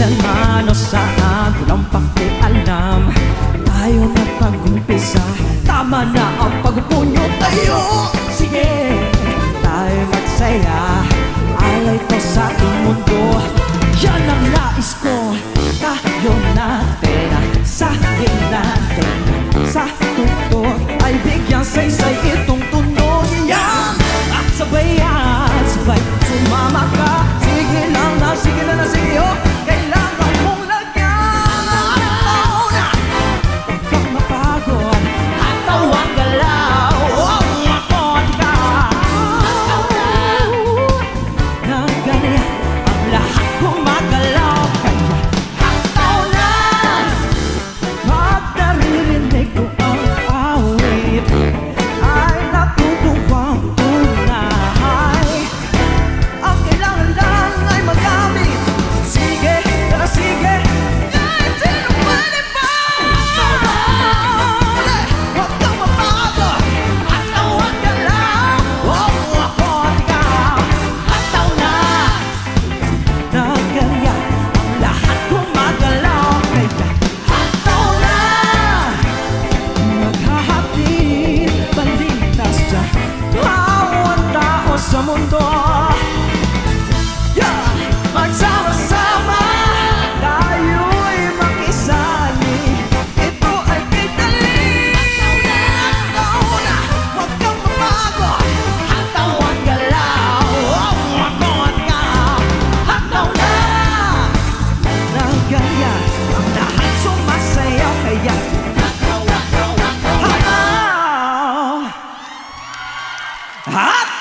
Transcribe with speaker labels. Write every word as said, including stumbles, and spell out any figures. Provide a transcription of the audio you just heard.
Speaker 1: kailan o saan, walang pakialam. Tayo na pag-umpisa, tama na ang pagpunyo tayo. Sige, tayo magsaya, alay ko sa ating mundo. Yan ang nais ko, tayo natin, sa natin, sa tutok ay bigyang saysay itong tunog. Yan, at sabayan, sabay sumama ka. Sige lang na, sige na na, sige oh. Kailangan mong lagyan ang hataw na. Huwag kang mapagod, hataw ang galaw. Oh, ako at ikaw. Hataw na, nang ganyan ang lahat gumagalaw. Kaya hataw na, pag naririnig ko ang awit, ay natutuwang tunay. Ang kailangan lang ay magamit. Sige, tara sige, kahit sino pwede pa. Huwag kang mapagod, hataw ang galaw. Oh, ako at ikaw. Hataw na, nang ganyan ang lahat gumagalaw. Kaya hataw na, maghahatid balitas sa bawat tao sa mundo. Yeah! Magsama-sama, tayo'y makisali. Ito ay kitali. Hataw na, huwag kang mapagod, hataw ang galaw. Oh, ako at ikaw. Hataw na, nang ganyan ang lahat sumasayaw. Kaya hataw, hataw, hataw.